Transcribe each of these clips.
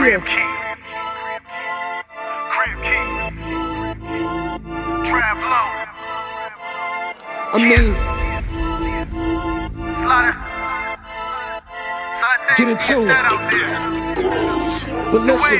Yeah. I mean, get into it. But listen,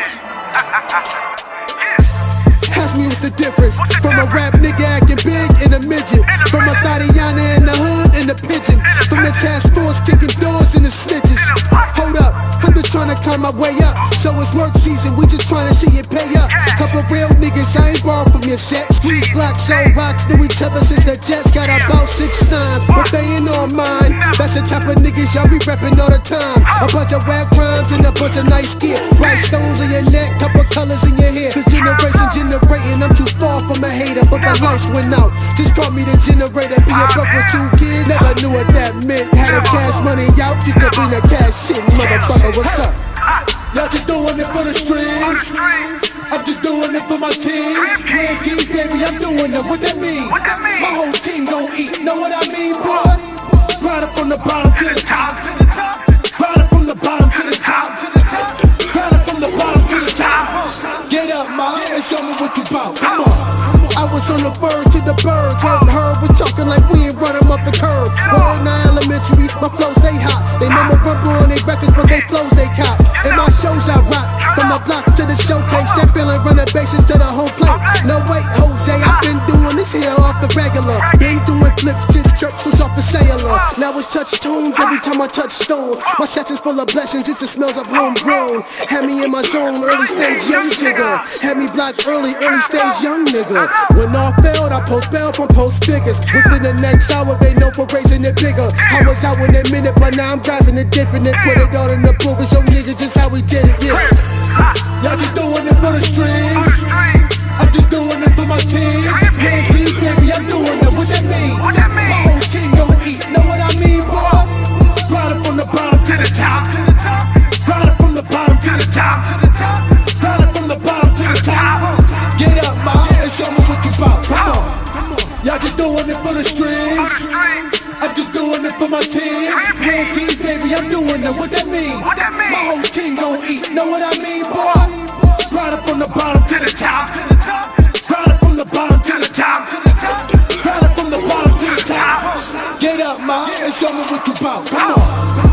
ask me what's the difference from a rap nigga acting big and a midget, from a Tatiana in the hood and a pigeon, from the task force kicking doors and the snitches. Hold up, I'm just trying to climb my way up, so it's work season, we just trying to see it pay up. Couple real niggas, I ain't borrowed from your set. Squeeze blocks, so rocks, knew each other since the Jets. Got about 6 9s, but they ain't on mine. That's the type of niggas y'all be reppin' all the time. A bunch of whack rhymes and a bunch of nice gear. Bright stones in your neck, couple colors in your hair. This generation generating, I'm too far from a hater, but the lights went out. Just call me the generator, be a broke with 2 kids. Never knew what that meant. Had a cash money out just to bring the cash shit. Motherfucker, what's up? Y'all just doing it for the streets. I'm just doing it for my team. Grand Keys, baby, I'm doing it. What that mean? My whole team gon' eat. Know what I mean, boy? Grind it from the bottom to the top. Grind it from the bottom to the top. Grind it from the bottom to the top. Get up, ma, and show me what you bout. Come on. I was on the verge to the birds. Heard was talking like we ain't running up the curb. Word 9 elementary, my flows they hot. They mama rumble on they records, but they flows they cop. And my shows I rock, from my blocks to the showcase. That feeling running bases to the home plate. No wait, Jose, I've been doing this here off the regular. Been doing flips, chip chirps was off the cellular. Now it's touch tunes every time I touch stones. My sessions full of blessings, it's the smells of homegrown. Had me in my zone, early stage young jigger. Had me blocked early stage young nigga. When all failed, I post bail from post figures. Within the next hour, they know for raising it bigger. I was out in a minute, but now I'm driving it different. Put it all in the proof and show niggas just how we did it, yeah. Y'all just doing it for the streets. I'm just doing it for my team. Grand Keys, baby, I'm doing it. What that mean? My whole team gon' eat. Know what I mean, boy? Grind it from the bottom to the top. Grind it from the bottom to the top. Grind it from the bottom to the top. Get up, ma, and show me what you bout. Come on. Y'all just doing it for the streets. I'm just doing it for my team. Grand Keys, baby, I'm doing it. What that mean? My whole team gon' eat. Know what I mean, boy? Grind it from the bottom to the top. Grind it from the bottom to the top. Grind it from the bottom to the top. Get up, ma, and show me what you bout. Come on.